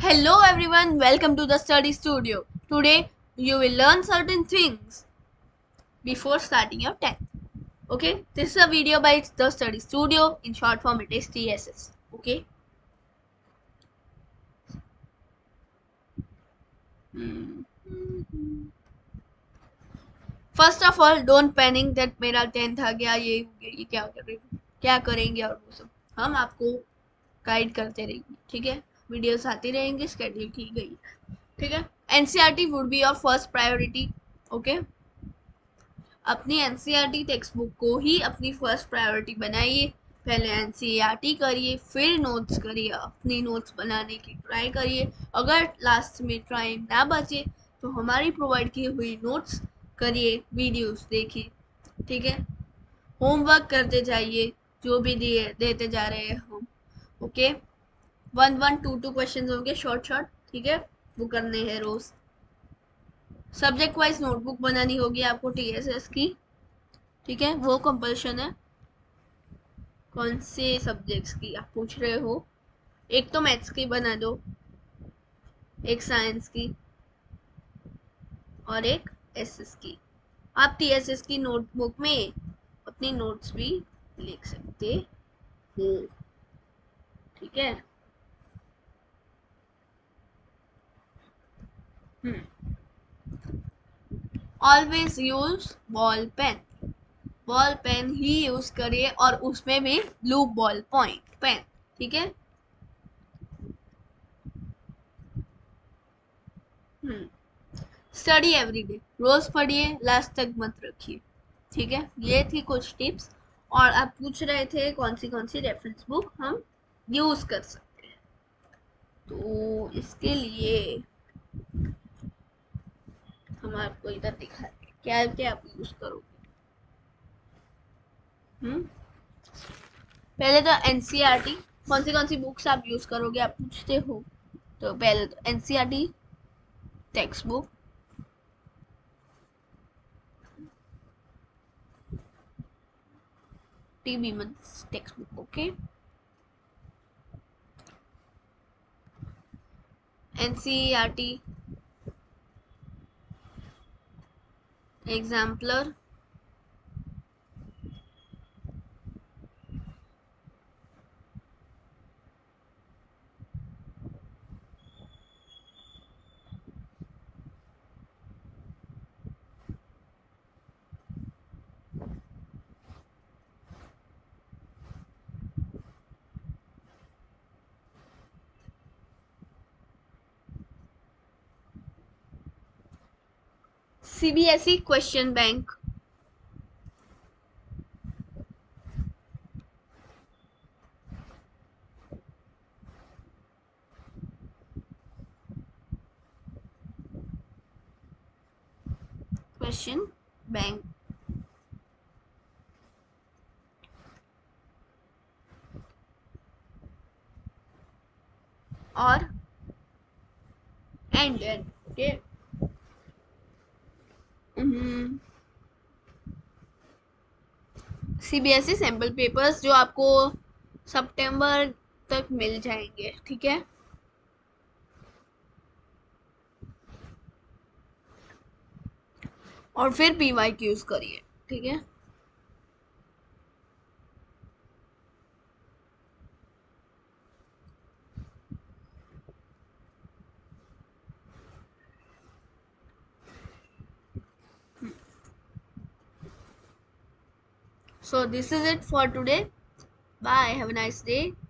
Hello everyone, welcome to the study studio. Today you will learn certain things before starting your 10th. Okay, this is a video by the study studio. In short form, it is TSS. Okay. First of all, don't panic that मेरा 10th आ गया, ये हो गया, ये क्या करेंगे और वो सब हम आपको गाइड करते रहेंगे. ठीक है, वीडियोस आती रहेंगे, स्केड्यूल की गई. ठीक है, NCERT would be your first priority. Okay, अपनी एनसीईआरटी टेक्स्ट बुक को ही अपनी फर्स्ट प्रायोरिटी बनाइए. पहले एनसीईआरटी करिए, फिर नोट्स करिए, अपनी नोट्स बनाने की ट्राई करिए. अगर लास्ट में टाइम ना बचे तो हमारी प्रोवाइड की हुई नोट्स करिए, वीडियोस देखिए. ठीक है, होमवर्क करते जाइए, जो भी देते जा रहे हैं हम. ओके, 1-1, 2-2 क्वेश्चन होंगे शॉर्ट. ठीक है, वो करने हैं रोज. सब्जेक्ट वाइज नोटबुक बनानी होगी आपको टीएसएस की. ठीक है, वो कंपल्शन है. कौन से सब्जेक्ट्स की आप पूछ रहे हो? एक तो मैथ्स की बना दो, एक साइंस की और एक एसएस की. आप टीएसएस की नोटबुक में अपनी नोट्स भी लिख सकते हो. ठीक है. ऑलवेज यूज बॉल पेन ही यूज करिए और उसमें भी ब्लू बॉल पॉइंट पेन. ठीक है. स्टडी एवरीडे, रोज पढ़िए, लास्ट तक मत रखिए. ठीक है, ये थी कुछ टिप्स. और आप पूछ रहे थे कौन सी रेफरेंस बुक हम यूज कर सकते हैं. तो इसके लिए हम आपको इधर दिखाएंगे क्या क्या आप यूज करोगे. पहले तो एनसीईआरटी, कौन सी बुक्स आप यूज करोगे आप पूछते हो. तो पहले तो NCERT text book, TB text book. Okay, NCERT exemplar, CBSE question bank, question bank और end. Okay, CBSE sample papers जो आपको सितंबर तक मिल जाएंगे. ठीक है, और फिर पीवाई यूज करिए. ठीक है, so this is it for today. Bye, have a nice day.